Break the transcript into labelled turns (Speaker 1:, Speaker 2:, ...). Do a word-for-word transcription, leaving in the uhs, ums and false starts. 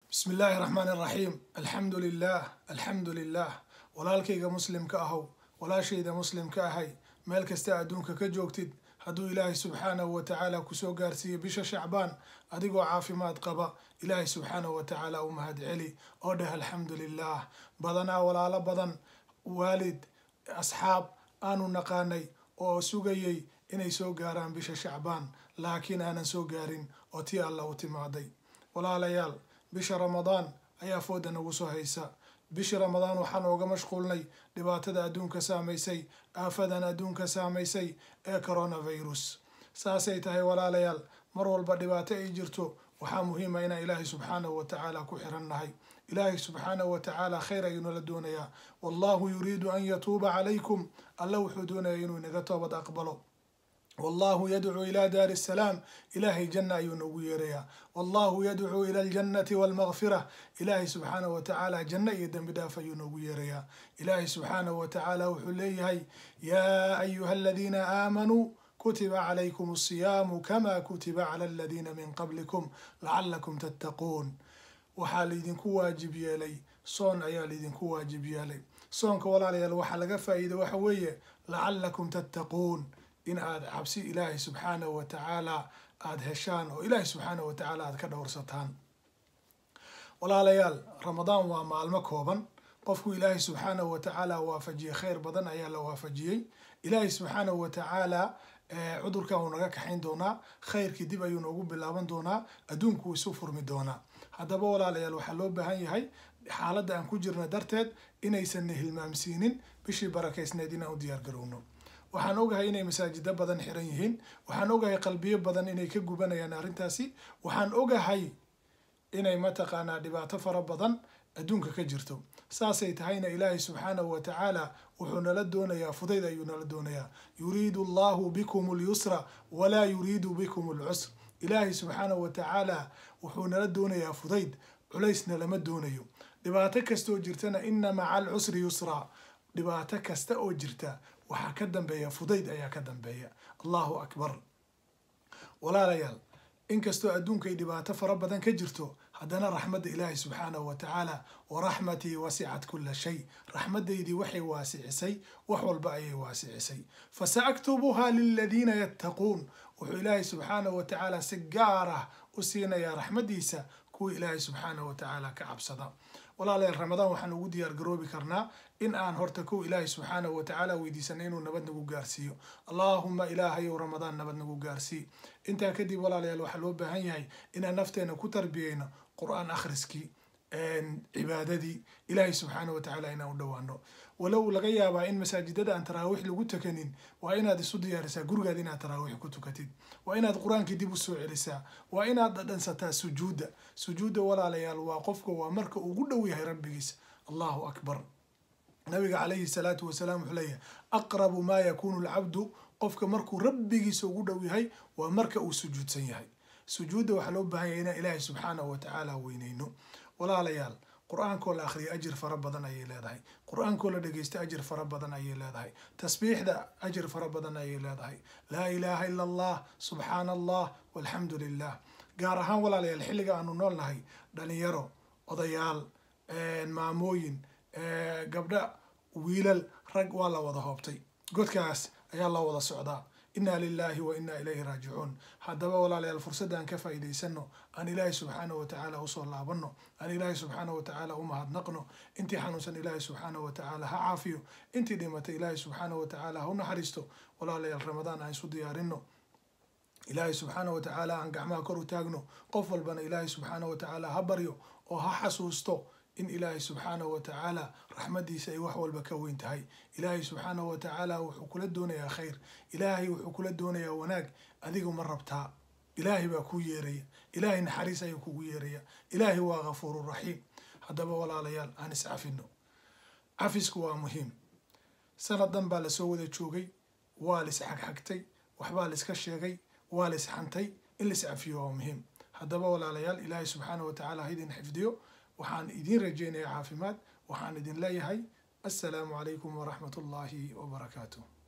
Speaker 1: بسم الله الرحمن الرحيم. الحمد لله الحمد لله walaalkayga muslimka ahow walaashayda muslimka ahay meel kasta adduunka ka joogtid hadduu ilaahay subxaanahu wa tacaala kusoo gaarsiiyo bisha shacbaan adigoo caafimaad qaba ilaahay subxaanahu wa tacaala u mahad celi oo dheh alxamdulilah. badanaa walaalo badan waalid asxaab aanu naqaanay oo sugayay inay soo gaaraan bisha shacbaan laakiin aanan soo gaarin oo tii alla u timaaday. walaalayaal, bisha ramadaan ayaa fooda nagu soo haysa. bisha ramadaan waxaan ooga mashquulnay dhibaatada adduunka saamaysay, aafadan adduunka saamaysay ee coronavirus. saasay tahay walaalayaal, mar walba dhibaato ay jirto waxaa muhiima inaan ilaahay subxaanahu wa tacaala ku xirannahay. ilaahay subxaanahu wa tacaala khayr ayuu nala doonayaa. wallahu yuriidu an yatuuba calaykum, alla wuxuu doonaya inuu inaga toobad aqbalo. والله يدعو إلى دار السلام، إلهي جنة ينوgu yeeraya. والله يدعو إلى الجنة والمغفرة، إلهي سبحانه وتعالى جنة يدنب داف ينوgu yeeraya. إلهي سبحانه وتعالى wuxuu leeyahay يا أيها الذين آمنوا كتب عليكم الصيام كما كتب على الذين من قبلكم لعلكم تتقون. waxaa laydinku waajib yeelay soon ayaa laydinku waajib yeelay. soonka walaalayaal waxaa laga faa'iido waxa weeye لعلكم تتقون، in aad cabsi ilaahay subxaanahu wa tacaala aada heshaan oo ilaahay subxaanahu wa tacaala aad ka dhowrsataan. walaalayaal, ramadaan waa maalmo kooban. qofku ilaahay subxaanahu wa tacaala waafajiyey khayr badan ayaa la waafajiyey. ilaahay subxaanahu wa tacaala cudurkan wuu naga kaxayn doonaa, khayrkii dib ayuu noogu bilaaban doonaa, adduunku wuu isu furmi doonaa. haddaba walaalayaal, waxaa loo baahan yahay xaaladda aan ku jirna darteed inaysan hilmaamsiinin bishii barakaysneed inaan u diyaar garowno. waxaan ogahay inay masaajida badan xiran yihiin, waxaan ogahay qalbiyo badan inay ka gubanayaan arrintaasi, waxaan ogahay inay mataqaanaa dhibaato fara badan adduunka ka jirto. saasay tahayna ilaahay subxaanahu wa tacaala wuxuu nala doonayaa fudayd ayuu nala doonayaa. yuriidu allahu bikum alyusra walaa yuriidu bikum alcusr. ilaahay subxaanahu wa tacaala wuxuu nala doonayaa fudayd, culaysna lama doonayo. dhibaato kasta oo jirtana ina maca alcusri yusra, dhibaato kasta oo jirta waxaa ka dambeeya fudayd ayaa ka dambeeya. allahu akbar. walaalayaal, inkastoo adduunkay dhibaato fara badan ka jirto, haddana raxmadda ilaahay subxaanahu wa tacaala waraxmatii wasicat kula shay, raxmadaydii waxay waasicisay wax walba ayay waasicisay. fasaaktubuhaa liladiina yattaquun, wuxuu ilaahay subxaanahu wa tacaala si gaar ah u siinayaa raxmadiisa kuwa ilaahay subxaanahu wa tacaala ka cabsada. walaalayaal, ramadaan waxaan ugu diyaar garoobi karnaa in aan horta kow ilaahay subxaanahu wa tacaala weydiisana inuu nabad nagu gaarsiiyo. allaahuma ilaahayow ramadaan nabad nagu gaarsii. intaa kadib walaalayaal, waxaa loo baahan yahay inaan nafteena ku tarbiyeyno qur-aan akhriskii, cibaadadii ilaahay subxaanahu wa tacaala inaan u dhowaano. walow laga yaabaa in masaajidada aan taraawiix lagu tukanin, waa inaad isu diyaarisaa gurigaad inaad taraawiix ku tukatid, waa inaad qur-aankii dib u soo celisaa, waa inaad dhadhansataa sujuudda. sujuudda walaalayaal waa qofka waa marka ugu dhow yahay rabbigiisa. allahu akbar. nabiga calayhi salaatu wasalaam wuxuu leeyahay aqrabu maa yakuunu alcabdu, qofka markuu rabbigiisa ugu dhow yahay waa marka uu sujuudsan yahay. sujuudda waxaa loo baahan yahay inaan ilaahay subxaanahu wa tacaala weyneyno. walaalayaal, qur-aankoo la akhriya ajir fara badan ayay leedahay, qur-aankoo la dhegeysta ajir fara badan ayay leedahay, tasbiixda ajir fara badan ayay leedahay, laa ilaaha ila allah, subxaana allah, walxamdu lilah. gaar ahaan walaalayaal, xilliga aanu nool nahay, dhalinyaro, odayaal, maamooyin, gabdha, wiilal, rag, waa la wada hoobtay. godkaas ayaa la wada socdaa. inaa lilahi wa inaa ilayhi raajicuun. haddaba walaalayaal, fursadda aan ka faa'iidaysano, aan ilaahay subxaanahu wa tacaala usoo laabano, aan ilaahay subxaanahu wa tacaala u mahadnaqno. intii xanuunsan ilaahay subxaanahu wa tacaala ha caafiyo, intii dhimatay ilaahay subxaanahu wa tacaala ha u naxariisto. walaalayaal, ramadaan aan isu diyaarino, ilaahay subxaanahu wa tacaala aan gacmaha kor u taagno, qof walbana ilaahay subxaanahu wa tacaala ha baryo oo ha xasuusto in ilaahay subxaanahu wa tacaala raxmadiisa ay wax walba ka weyn tahay. ilaahay subxaanahu wa tacaala wuxuu kula doonayaa khayr, ilaahay wuxuu kula doonayaa wanaag. adigu ma rabtaa? ilaahay baa kuu yeeraya, ilaahay naxariis ayuu kugu yeeraya, ilaahay waa ghafuuru raxiim. haddaba walaalayaal, aan iscafino. cafisku waa muhiim. sanadan baa lasoo wada joogay, waa lis xagxagtay, waxbaa liska sheegay, waa lis xantay. in lis cafiyo waa muhiim. haddaba walaalayaal, ilaahay subxaanahu wa tacaala ha idin xifdiyo. waxaan idin rajeynayaa caafimaad. waxaan idin leeyahay assalaamu calaykum waraxmat ullaahi wabarakaatuh.